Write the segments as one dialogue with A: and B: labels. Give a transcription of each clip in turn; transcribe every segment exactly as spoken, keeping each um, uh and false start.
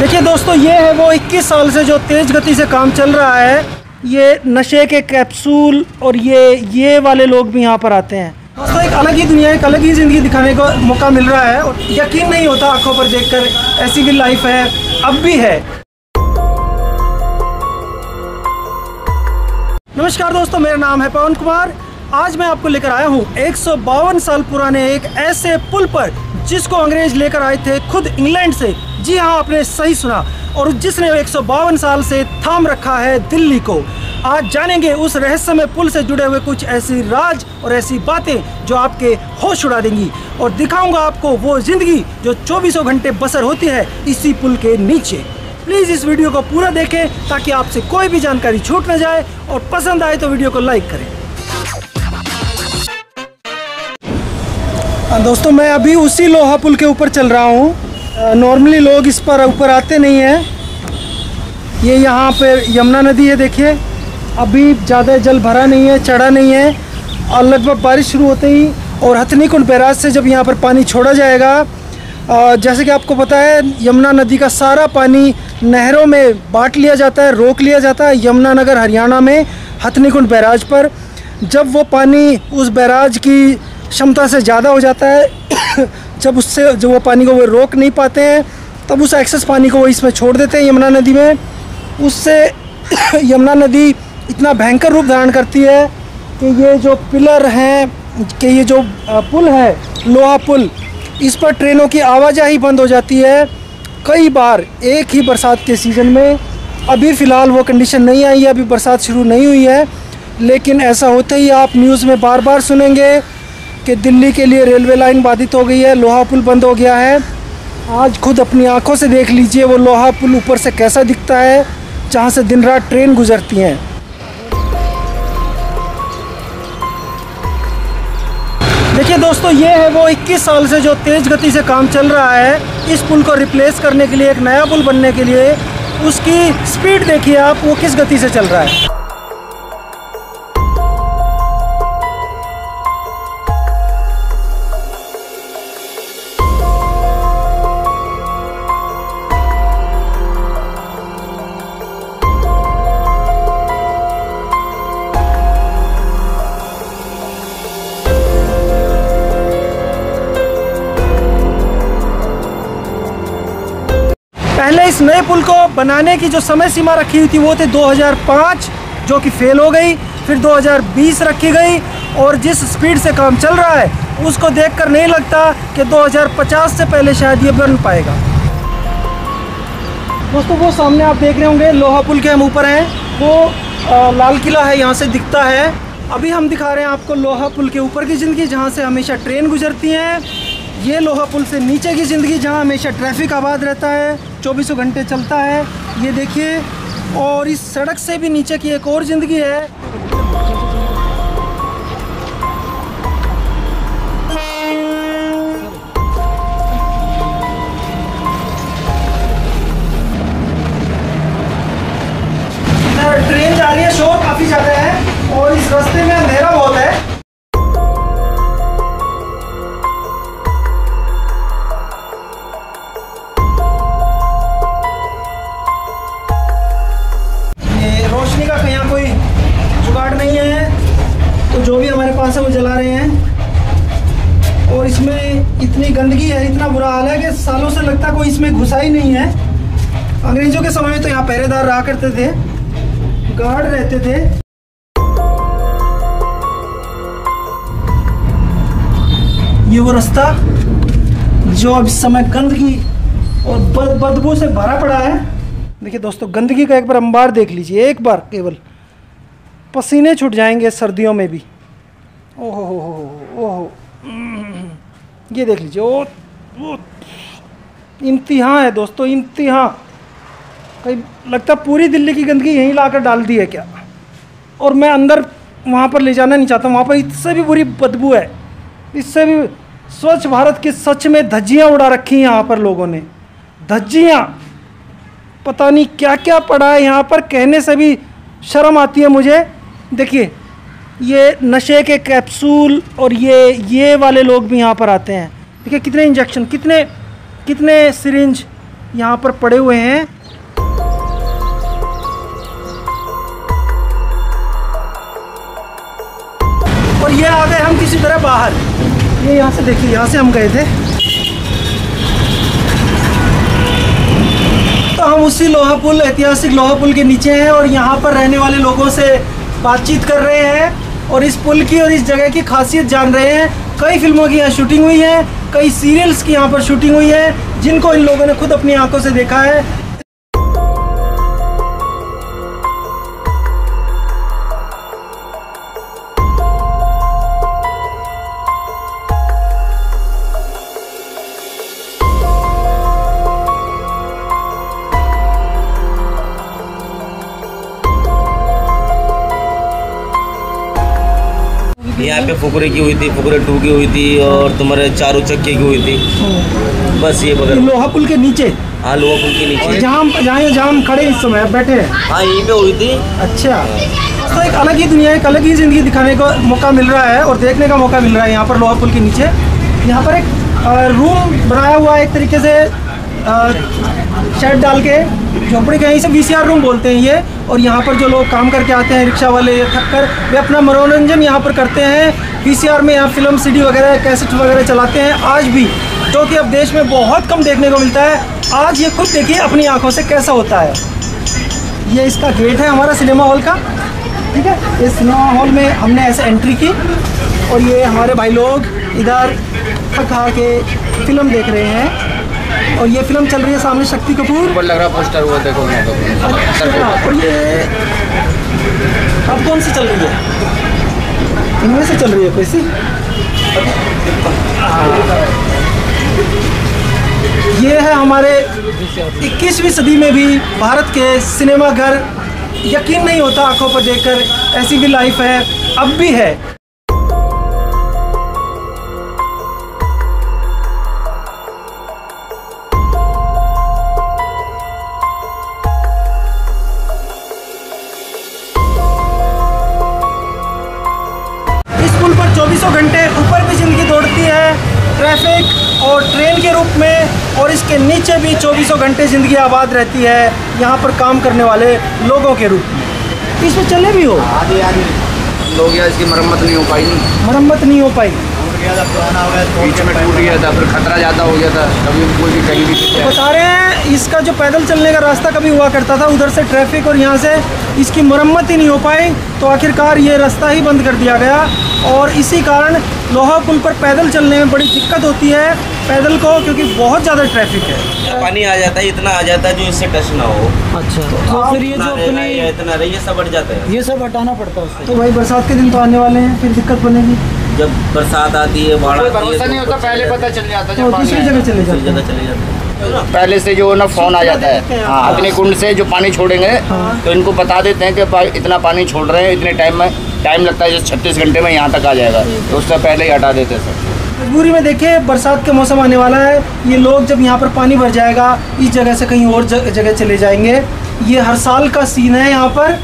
A: देखिए दोस्तों, ये है वो इक्कीस साल से जो तेज़ गति से काम चल रहा है। ये नशे के कैप्सूल और ये ये वाले लोग भी यहाँ पर आते हैं। दोस्तों, एक अलग ही दुनिया, एक अलग ही ज़िंदगी दिखाने का मौका मिल रहा है और यकीन नहीं होता आंखों पर देखकर, ऐसी भी लाइफ है, अब भी है। नमस्कार दोस्तों, मेरा नाम है पवन कुमार। आज मैं आपको लेकर आया हूँ एक सौ बावन साल पुराने एक ऐसे पुल पर जिसको अंग्रेज लेकर आए थे खुद इंग्लैंड से। जी हाँ, आपने सही सुना, और जिसने एक सौ बावन साल से थाम रखा है दिल्ली को। आज जानेंगे उस रहस्यमय पुल से जुड़े हुए कुछ ऐसी राज और ऐसी बातें जो आपके होश उड़ा देंगी, और दिखाऊंगा आपको वो जिंदगी जो चौबीसों घंटे बसर होती है इसी पुल के नीचे। प्लीज़ इस वीडियो को पूरा देखें ताकि आपसे कोई भी जानकारी छूट ना जाए, और पसंद आए तो वीडियो को लाइक करें। दोस्तों, मैं अभी उसी लोहा पुल के ऊपर चल रहा हूँ। नॉर्मली लोग इस पर ऊपर आते नहीं हैं। ये यहाँ पर यमुना नदी है, देखिए अभी ज़्यादा जल भरा नहीं है, चढ़ा नहीं है, और लगभग बारिश शुरू होते ही और हथनीकुंड बैराज से जब यहाँ पर पानी छोड़ा जाएगा, जैसे कि आपको पता है यमुना नदी का सारा पानी नहरों में बांट लिया जाता है, रोक लिया जाता है यमुनानगर हरियाणा में हथनीकुंड बैराज पर। जब वो पानी उस बैराज की क्षमता से ज़्यादा हो जाता है जब उससे जो वो पानी को वो रोक नहीं पाते हैं, तब उस एक्सेस पानी को वो इसमें छोड़ देते हैं यमुना नदी में। उससे यमुना नदी इतना भयंकर रूप धारण करती है कि ये जो पिलर हैं, कि ये जो पुल है लोहा पुल, इस पर ट्रेनों की आवाजाही बंद हो जाती है कई बार एक ही बरसात के सीज़न में। अभी फ़िलहाल वो कंडीशन नहीं आई है, अभी बरसात शुरू नहीं हुई है, लेकिन ऐसा होते ही आप न्यूज़ में बार बार सुनेंगे कि दिल्ली के लिए रेलवे लाइन बाधित हो गई है, लोहा पुल बंद हो गया है। आज खुद अपनी आंखों से देख लीजिए वो लोहा पुल ऊपर से कैसा दिखता है, जहाँ से दिन रात ट्रेन गुजरती हैं। देखिए दोस्तों, ये है वो इक्कीस साल से जो तेज़ गति से काम चल रहा है इस पुल को रिप्लेस करने के लिए, एक नया पुल बनने के लिए। उसकी स्पीड देखिए आप, वो किस गति से चल रहा है। पहले इस नए पुल को बनाने की जो समय सीमा रखी हुई थी वो थे दो हज़ार पाँच, जो कि फेल हो गई। फिर दो हज़ार बीस रखी गई, और जिस स्पीड से काम चल रहा है उसको देखकर नहीं लगता कि दो हज़ार पचास से पहले शायद ये बन पाएगा। दोस्तों, वो सामने आप देख रहे होंगे लोहा पुल के हम ऊपर हैं, वो आ, लाल किला है, यहाँ से दिखता है। अभी हम दिखा रहे हैं आपको लोहा पुल के ऊपर की ज़िंदगी, जहाँ से हमेशा ट्रेन गुजरती हैं। ये लोहा पुल से नीचे की ज़िंदगी, जहाँ हमेशा ट्रैफिक आबाद रहता है, चौबीसों घंटे चलता है, ये देखिए। और इस सड़क से भी नीचे की एक और ज़िंदगी है। ट्रेन जा रही है, शोर काफ़ी ज़्यादा है, और इस रास्ते में अंधेरा बहुत है। रोशनी का कहीं कोई जुगाड़ नहीं है, तो जो भी हमारे पास है वो जला रहे हैं। और इसमें इतनी गंदगी है, इतना बुरा हाल है कि सालों से लगता कोई इसमें घुसा ही नहीं है। अंग्रेजों के समय में तो यहाँ पहरेदार रहा करते थे, गार्ड रहते थे। ये वो रास्ता जो अब इस समय गंदगी और बद बदबू से भरा पड़ा है। देखिए दोस्तों, गंदगी का एक बार अंबार देख लीजिए, एक बार केवल पसीने छूट जाएंगे सर्दियों में भी। ओहो हो हो ओहो, ये देख लीजिए, ओ, ओ इंतहा है दोस्तों, इंतहा। कहीं लगता पूरी दिल्ली की गंदगी यहीं लाकर डाल दी है क्या। और मैं अंदर वहाँ पर ले जाना नहीं चाहता, वहाँ पर इससे भी बुरी बदबू है, इससे भी। स्वच्छ भारत की सच में धज्जियाँ उड़ा रखी हैं यहाँ पर लोगों ने, धज्जियाँ। पता नहीं क्या क्या पड़ा है यहाँ पर, कहने से भी शर्म आती है मुझे। देखिए, ये नशे के कैप्सूल और ये ये वाले लोग भी यहाँ पर आते हैं। देखिए कितने इंजेक्शन, कितने कितने सिरिंज, यहाँ पर पड़े हुए हैं। और ये आ गए हम किसी तरह बाहर। ये यहाँ से देखिए, यहाँ से हम गए थे तो हम उसी लोहा पुल, ऐतिहासिक लोहा पुल के नीचे हैं और यहाँ पर रहने वाले लोगों से बातचीत कर रहे हैं और इस पुल की और इस जगह की खासियत जान रहे हैं। कई फिल्मों की यहाँ शूटिंग हुई है, कई सीरियल्स की यहाँ पर शूटिंग हुई है, जिनको इन लोगों ने खुद अपनी आंखों से देखा है।
B: यहाँ पे फुकरे की हुई थी, फुकरे टू की हुई थी और तुम्हारे चारों चक्के की हुई थी। बस ये बगैर
A: लोहा पुल के नीचे।
B: हाँ, लोहा पुल के नीचे
A: जहाँ जहाँ जहाँ हम खड़े इस समय बैठे हैं।
B: हाँ, यहीं पे हुई थी।
A: अच्छा, तो एक अलग ही दुनिया, एक अलग ही ज़िंदगी दिखाने का मौका मिल रहा है और देखने का मौका मिल रहा है यहाँ पर लोहा पुल के नीचे। यहाँ पर एक रूम बनाया हुआ है एक तरीके से, शेड डाल के, झोपड़ी के, यहीं से वी सी आर रूम बोलते हैं ये। और यहाँ पर जो लोग काम करके आते हैं, रिक्शा वाले थक कर, वे अपना मनोरंजन यहाँ पर करते हैं। वी सी आर में यहाँ फिल्म सी डी वगैरह, कैसेट वगैरह चलाते हैं आज भी, जो कि अब देश में बहुत कम देखने को मिलता है। आज ये खुद देखिए अपनी आंखों से कैसा होता है। ये इसका गेट है हमारा सिनेमा हॉल का, ठीक है। इस सिनेमा हॉल में हमने ऐसे एंट्री की और ये हमारे भाई लोग इधर थक हार के फिल्म देख रहे हैं और ये फिल्म चल रही है सामने शक्ति कपूर
C: ऊपर लग रहा पोस्टर, वो देखो।
A: अच्छा, और ये अब कौन सी चल रही है? इनमें से चल रही है कोई सी? ये है हमारे इक्कीसवीं सदी में भी भारत के सिनेमा घर। यकीन नहीं होता आंखों पर देखकर, ऐसी भी लाइफ है, अब भी है। चौबीसों घंटे ऊपर भी जिंदगी दौड़ती है, ट्रैफिक और ट्रेन के रूप में, और इसके नीचे भी चौबीसों घंटे ज़िंदगी आबाद रहती है यहाँ पर काम करने वाले लोगों के रूप में। इसमें चले भी हो
C: आधी आधी लोग, या इसकी मरम्मत नहीं हो पाई। नहीं
A: मरम्मत नहीं हो पाई,
C: बीच में टूट गया था, फिर खतरा ज़्यादा हो गया था, कभी कोई भी कहीं भी।
A: तो बता रहे हैं इसका जो पैदल चलने का रास्ता कभी हुआ करता था, उधर से ट्रैफिक और यहाँ से इसकी मरम्मत ही नहीं हो पाई, तो आखिरकार ये रास्ता ही बंद कर दिया गया। और इसी कारण लोहा पुल पर पैदल चलने में बड़ी दिक्कत होती है पैदल को, क्योंकि बहुत ज़्यादा ट्रैफिक है।
B: पानी आ जाता है, इतना आ जाता है जो इससे टच ना हो।
A: अच्छा, तो फिर ये जो अपने
B: इतना रही, ये सब हट जाता है,
A: ये सब हटाना पड़ता है उससे। तो भाई बरसात के दिन तो आने वाले हैं, फिर दिक्कत बनेगी।
B: जब बरसात आती है, बाढ़ आती है,
C: भरोसा नहीं होता, पहले पता चल जाता है,
A: दूसरी जगह चले जाते
B: जगह चले जाते हैं।
C: पहले से जो ना फोन आ जाता है, हाँ, अपने कुंड से जो पानी छोड़ेंगे तो इनको बता देते हैं कि इतना पानी छोड़ रहे हैं, इतने टाइम में टाइम लगता है, जैसे छत्तीस घंटे में यहाँ तक आ जाएगा, तो उससे पहले ही हटा देते सर।
A: मजबूरी में देखिए, बरसात का मौसम आने वाला है, ये लोग जब यहाँ पर पानी भर जाएगा, इस जगह से कहीं और जगह चले जाएंगे। ये हर साल का सीन है यहाँ पर।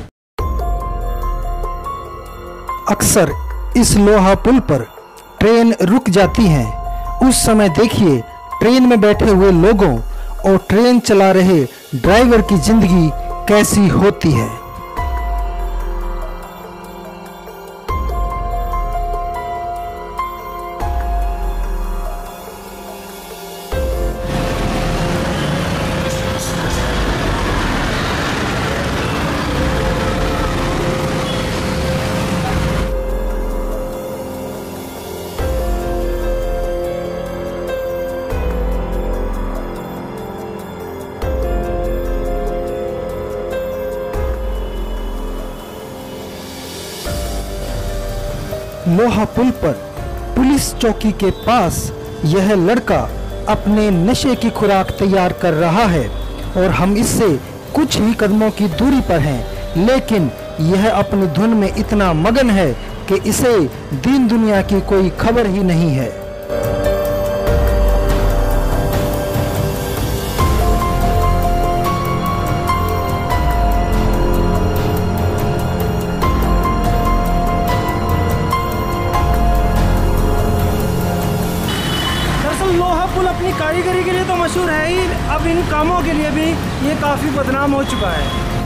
A: अक्सर इस लोहा पुल पर ट्रेन रुक जाती है, उस समय देखिए ट्रेन में बैठे हुए लोगों और ट्रेन चला रहे ड्राइवर की जिंदगी कैसी होती है। लोहा पुल पर पुलिस चौकी के पास यह लड़का अपने नशे की खुराक तैयार कर रहा है और हम इससे कुछ ही कदमों की दूरी पर हैं, लेकिन यह अपनी धुन में इतना मगन है कि इसे दीन दुनिया की कोई खबर ही नहीं है। लोहा पुल अपनी कारीगरी के लिए तो मशहूर है ही, अब इन ये काफ़ी बदनाम हो चुका है।